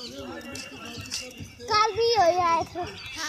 कल भी हो आए थे।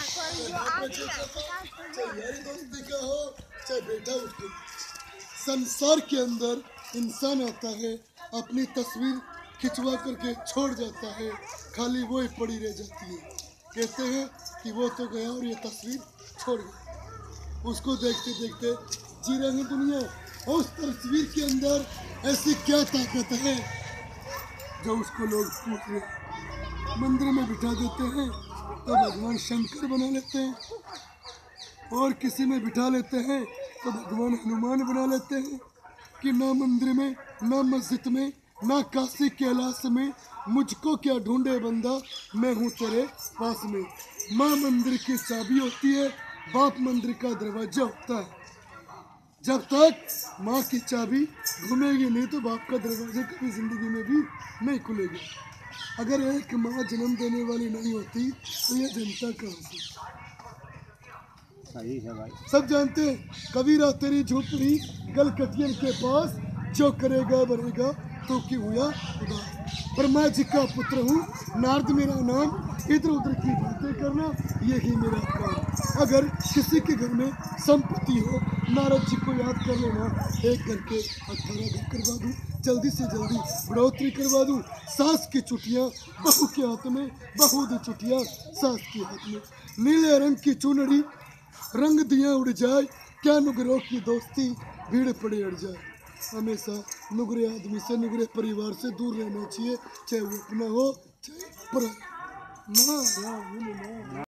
यारी दोस्ती का हो चाहे बेटा उठे, संसार के अंदर इंसान आता है, अपनी तस्वीर खिंचवा करके छोड़ जाता है, खाली वो ही पड़ी रह जाती है। कहते हैं कि वो तो गया और ये तस्वीर छोड़ गया। उसको देखते देखते जी रहे हैं दुनिया, और उस तस्वीर के अंदर ऐसी क्या ताकत है जो उसको लोग पूछ रहे हैं। मंदिर में बिठा देते हैं तो भगवान शंकर बना लेते हैं, और किसी में बिठा लेते हैं तो भगवान हनुमान बना लेते हैं कि ना मंदिर में, ना मस्जिद में, ना काशी कैलाश में मुझको क्या ढूंढे बंदा, मैं हूँ तेरे पास में। माँ मंदिर की चाबी होती है, बाप मंदिर का दरवाजा होता है। जब तक माँ की चाबी घूमेगी नहीं तो बाप का दरवाजा कभी जिंदगी में भी नहीं खुलेगा। अगर एक माँ जन्म देने वाली नहीं होती तो ये जनता कहाँ से? सही है भाई। सब जानते हैं कबीरा तेरी झोपड़ी गलकटियन के पास, जो करेगा बनेगा तो की हुआ उदास। ब्रह्मा जी का पुत्र हूँ, नारद मेरा नाम, इधर उधर की बातें करना यही मेरा काम। अगर किसी के घर में संपत्ति हो, नारद जी को याद कर लेना, एक घर के 18 घर करवा दूँ, जल्दी से जल्दी बढ़ोतरी करवा दूँ। सास की चुटियाँ बहू के हाथ में, बहू की चुटियाँ सास के हाथ में। नीले रंग की चुनरी रंग दिया उड़ जाए, क्या नुगरों की दोस्ती भीड़ पड़े अड़ जाए। हमेशा नुगरे आदमी से, नुगरे परिवार से दूर रहना चाहिए, चाहे वो अपना हो चाहे पराया। ना